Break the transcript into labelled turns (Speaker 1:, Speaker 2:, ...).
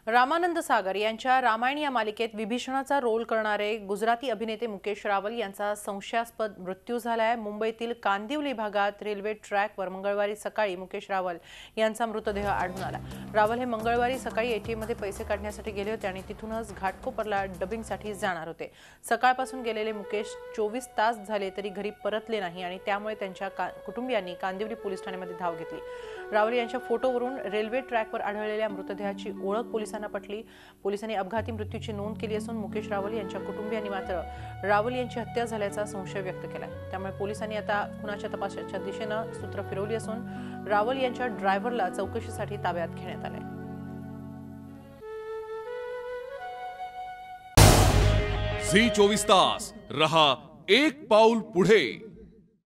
Speaker 1: रामानंद सागर यांच्या रामायण या मालिकेत विभीषणाचा रोल करणारे गुजराती अभिनेते मुकेश रावल यांचा संशयास्पद मृत्यू झालाय। मुंबईतील कांदिवली भागात रेल्वे ट्रॅकवर मंगळवारी सकाळी मुकेश रावल यांचा मृतदेह आढळून आला। रावल हे मंगळवारी सकाळी एटीएम मध्ये पैसे काढण्यासाठी गेले होते आणि तिथूनच घाटकोपरला डबिंगसाठी जाणार होते। सकाळपासून गेलेले मुकेश 24 तास झाले तरी घरी परतले नाही आणि त्यामुळे त्यांच्या कुटुंबियांनी कांदिवली पोलीस ठाण्यामध्ये धाव घेतली। रावल यांच्या फोटोवरून रेल्वे ट्रॅकवर आढळलेल्या मृतदेहाची ओळख पोलिसांना पटली। पोलिसांनी अपघाती मृत्यूची नोंद केली असून मुकेश रावल यांच्या कुटुंबियांनी मात्र रावल यांची हत्या झाल्याचा संशय व्यक्त केला। त्यामुळे पोलिसांनी आता खुनाच्या तपासाच्या दिशेने सूत्र फिरवली असून रावल यांच्या ड्रायव्हरला चौकशीसाठी ताब्यात घेण्यात आले।
Speaker 2: झी 24 तास रहा एक पाऊल पुढे।